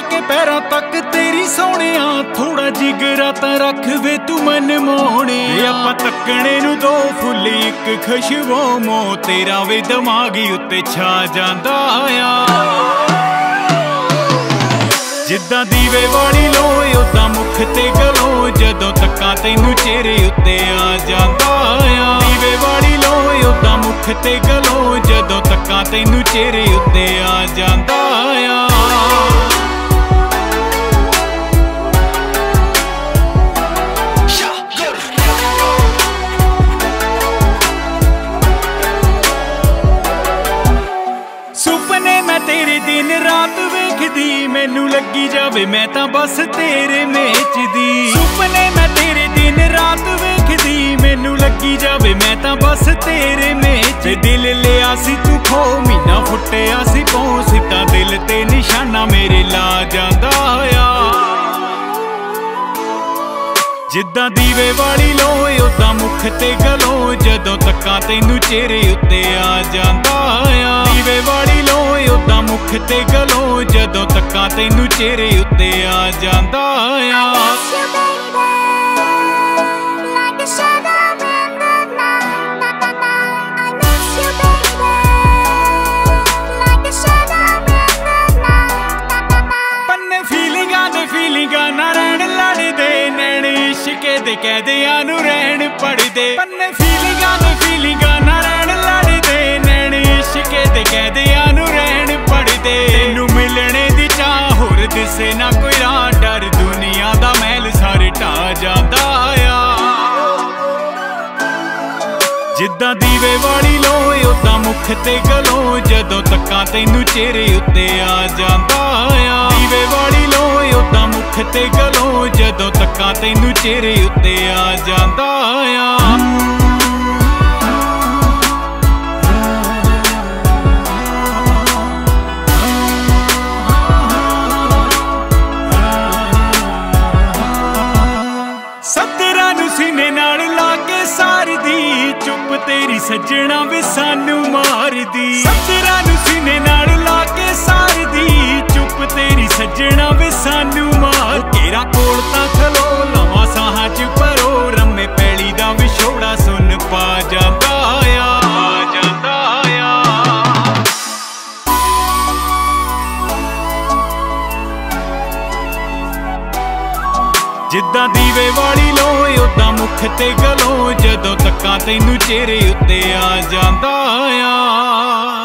के पैरों तक तेरी सोहणिया, थोड़ा जिगरा तां रख वे तू मन मोहणे। आपां तकणे नूं दो फुल एक खुशबू मो, तेरा वे दिमागी उत्ते छा जांदा आ। जिद्दां दीवे वाली लोए उदां मुख ते गलो, जदों तक्कां तैनूं चेहरे उत्ते आ जांदा आ। दीवे वाली लोए उदां मुख ते गलो, जदों तक्कां तैनूं चेहरे उत्ते आ जांदा आ। सुपने मैं तेरे दिन रात वेखदी, मैनू लगी जावे मैं तां बस तेरे मेचदी। सुपने मैं तेरे दिन रात वेखदी, मैनू लगी जावे मैं तां बस तेरे मेच। दिल लिया सी तू खो, मीना फुटिया सी पौ, सिद्धा दिल ते निशाना मेरे ला जांदा आ। जिद्दां दीवे वाली लोए उदां मुख ते गलो, जदों तक्कां तैनूं चेहरे उत्ते आ जांदा आ। दीवे वाली लोए उदां मुख ते गलो, जदों तक्कां तैनूं चेहरे उत्ते आ जांदा आ। फीलिंगा ना रहन लड़दे, नैन इश्के दे कैदियां नूं रहन पढ़दे। पन्ने फीलिंगा ना रहन लड़दे, नैन इश्के दे कैदियां नूं रहन पढ़दे। तैनूं मिलने दी चाह होर दिसे ना कोई राह, डर दुनिया दा महल सारे ढा जांदा आ। जिद्दां दीवे वाली लोए उदां मुख ते गलो, जदों तक्कां तैनूं चेहरे उत्ते आ जांदा आ। दीवे वाली लोए उदां मुख ते गलो, जदों तक्कां तैनूं चेहरे उत्ते आ जांदा आ। सत्तरां नूं सीने नाल ला के सारदी, चुप तेरी सज्जणा वे सानू मारदी। सत्तरां नूं सीने नाल ला के सारदी, चुप तेरी सज्जणा वे सानू मार। केरा कोल तां खलो लवां साहां च भरो, रम्मे पैली दा विछोड़ा सुन पा जांदा आ। जिद्दां दीवे वाली लोए उदां मुख ते गलो, जदों तक्कां तैनूं चेहरे उत्ते आ जांदा आ।